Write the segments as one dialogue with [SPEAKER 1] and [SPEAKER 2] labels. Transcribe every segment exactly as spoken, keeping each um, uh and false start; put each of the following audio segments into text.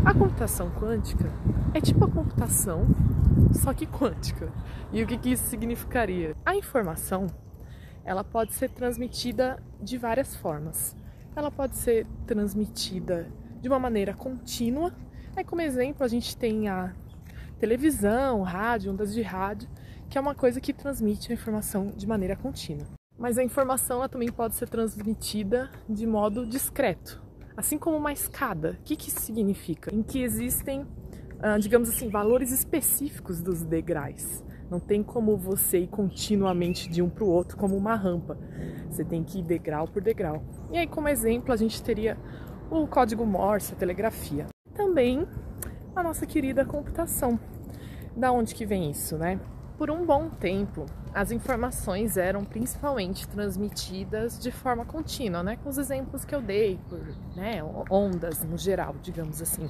[SPEAKER 1] A computação quântica é tipo a computação, só que quântica. E o que, que isso significaria? A informação, ela pode ser transmitida de várias formas. Ela pode ser transmitida de uma maneira contínua. Aí, como exemplo, a gente tem a televisão, rádio, ondas de rádio, que é uma coisa que transmite a informação de maneira contínua. Mas a informação ela também pode ser transmitida de modo discreto, assim como uma escada. O que, que isso significa? Em que existem, digamos assim, valores específicos dos degraus. Não tem como você ir continuamente de um para o outro como uma rampa. Você tem que ir degrau por degrau. E aí, como exemplo, a gente teria o código Morse, a telegrafia. Também a nossa querida computação. Da onde que vem isso, né? Por um bom tempo, as informações eram principalmente transmitidas de forma contínua, né? Com os exemplos que eu dei, por né, ondas no geral, digamos assim.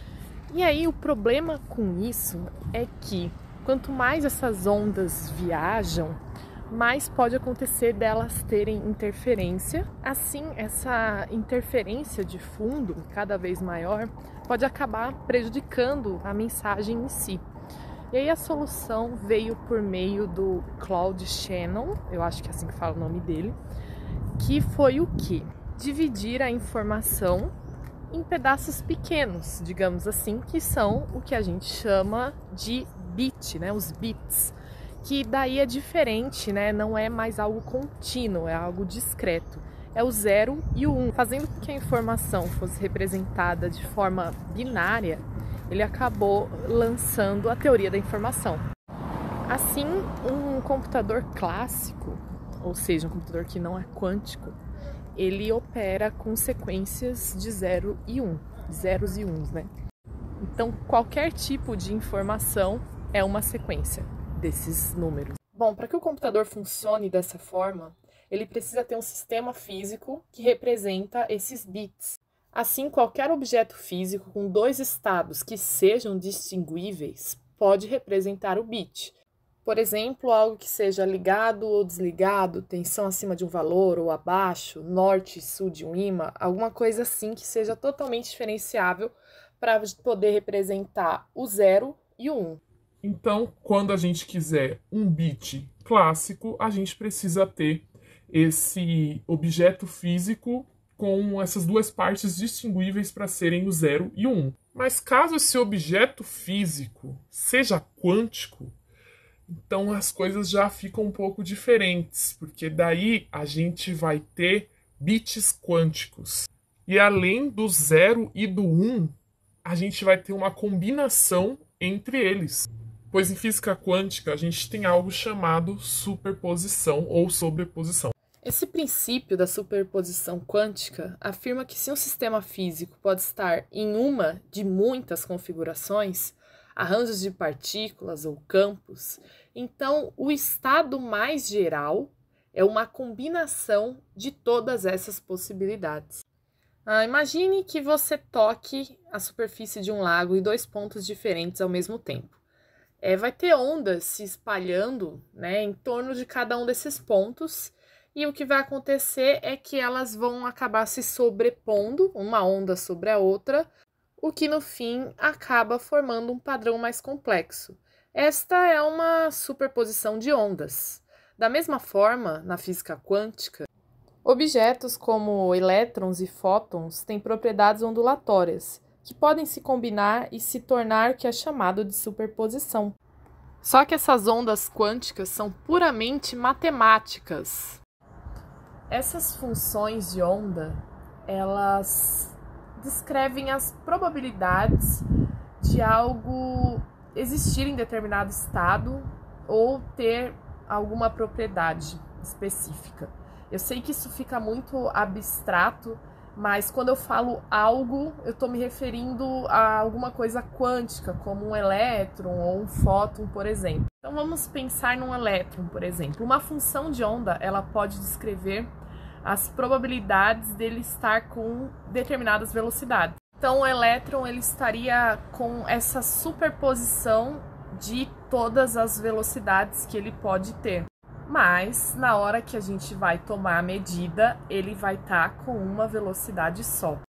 [SPEAKER 1] E aí o problema com isso é que quanto mais essas ondas viajam, mais pode acontecer delas terem interferência. Assim, essa interferência de fundo, cada vez maior, pode acabar prejudicando a mensagem em si. E aí a solução veio por meio do Claude Shannon, eu acho que é assim que fala o nome dele, que foi o quê? Dividir a informação em pedaços pequenos, digamos assim, que são o que a gente chama de bit, né? Os bits, que daí é diferente, né? Não é mais algo contínuo, é algo discreto. É o zero e o um. Fazendo com que a informação fosse representada de forma binária, ele acabou lançando a teoria da informação. Assim, um computador clássico, ou seja, um computador que não é quântico, ele opera com sequências de zero e um, zeros e uns, né? Então, qualquer tipo de informação é uma sequência desses números. Bom, para que o computador funcione dessa forma, ele precisa ter um sistema físico que representa esses bits. Assim, qualquer objeto físico com dois estados que sejam distinguíveis pode representar o bit. Por exemplo, algo que seja ligado ou desligado, tensão acima de um valor ou abaixo, norte e sul de um ímã, alguma coisa assim que seja totalmente diferenciável para poder representar o zero e o um.
[SPEAKER 2] Então, quando a gente quiser um bit clássico, a gente precisa ter esse objeto físico com essas duas partes distinguíveis para serem o zero e o um. Mas caso esse objeto físico seja quântico, então as coisas já ficam um pouco diferentes, porque daí a gente vai ter bits quânticos. E além do zero e do um, a gente vai ter uma combinação entre eles. Pois em física quântica a gente tem algo chamado superposição ou sobreposição.
[SPEAKER 1] Esse princípio da superposição quântica afirma que se um sistema físico pode estar em uma de muitas configurações, arranjos de partículas ou campos, então o estado mais geral é uma combinação de todas essas possibilidades. Ah, imagine que você toque a superfície de um lago em dois pontos diferentes ao mesmo tempo. É, vai ter ondas se espalhando, né, em torno de cada um desses pontos. E o que vai acontecer é que elas vão acabar se sobrepondo, uma onda sobre a outra, o que no fim acaba formando um padrão mais complexo. Esta é uma superposição de ondas. Da mesma forma, na física quântica, objetos como elétrons e fótons têm propriedades ondulatórias, que podem se combinar e se tornar o que é chamado de superposição. Só que essas ondas quânticas são puramente matemáticas. Essas funções de onda, elas descrevem as probabilidades de algo existir em determinado estado ou ter alguma propriedade específica. Eu sei que isso fica muito abstrato, mas quando eu falo algo, eu estou me referindo a alguma coisa quântica, como um elétron ou um fóton, por exemplo. Então vamos pensar num elétron, por exemplo. Uma função de onda, ela pode descrever as probabilidades dele estar com determinadas velocidades. Então o elétron ele estaria com essa superposição de todas as velocidades que ele pode ter. Mas na hora que a gente vai tomar a medida, ele vai estar com uma velocidade só.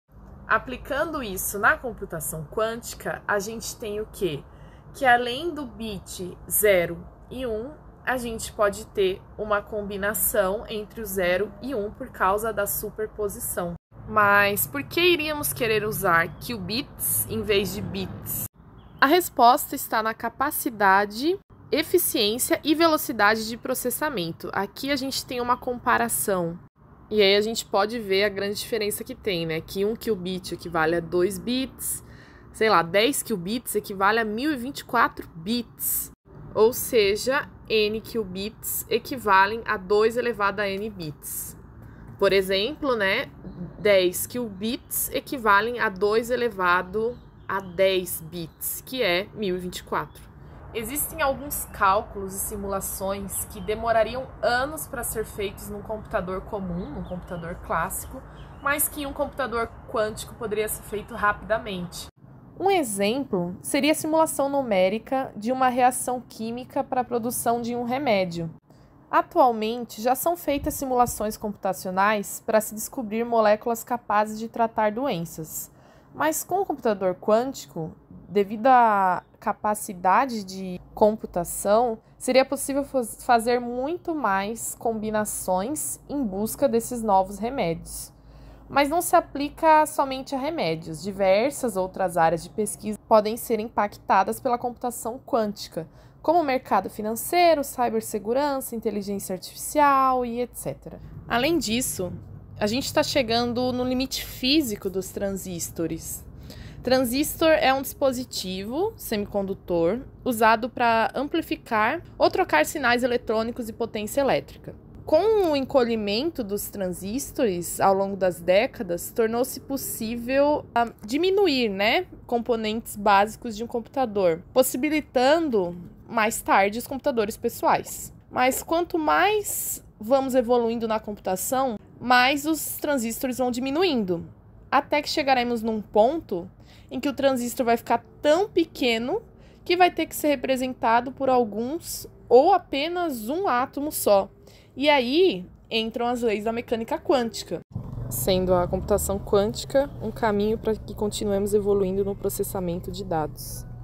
[SPEAKER 1] Aplicando isso na computação quântica, a gente tem o quê? Que além do bit zero e um, a gente pode ter uma combinação entre o zero e um por causa da superposição. Mas por que iríamos querer usar qubits em vez de bits? A resposta está na capacidade, eficiência e velocidade de processamento. Aqui a gente tem uma comparação. E aí a gente pode ver a grande diferença que tem, né? Que um qubit equivale a dois bits, sei lá, dez qubits equivale a mil e vinte e quatro bits. Ou seja, n qubits equivalem a dois elevado a n bits. Por exemplo, né? dez qubits equivalem a dois elevado a dez bits, que é mil e vinte e quatro. Existem alguns cálculos e simulações que demorariam anos para ser feitos num computador comum, num computador clássico, mas que em um computador quântico poderia ser feito rapidamente. Um exemplo seria a simulação numérica de uma reação química para a produção de um remédio. Atualmente, já são feitas simulações computacionais para se descobrir moléculas capazes de tratar doenças. Mas com o computador quântico, devido à capacidade de computação, seria possível fazer muito mais combinações em busca desses novos remédios. Mas não se aplica somente a remédios. Diversas outras áreas de pesquisa podem ser impactadas pela computação quântica, como o mercado financeiro, cibersegurança, inteligência artificial e etcétera. Além disso, a gente está chegando no limite físico dos transistores. Transistor é um dispositivo semicondutor usado para amplificar ou trocar sinais eletrônicos de potência elétrica. Com o encolhimento dos transistores ao longo das décadas, tornou-se possível uh, diminuir, né, componentes básicos de um computador, possibilitando mais tarde os computadores pessoais. Mas quanto mais vamos evoluindo na computação, mais os transistores vão diminuindo, até que chegaremos num ponto em que o transistor vai ficar tão pequeno que vai ter que ser representado por alguns ou apenas um átomo só. E aí entram as leis da mecânica quântica, sendo a computação quântica um caminho para que continuemos evoluindo no processamento de dados.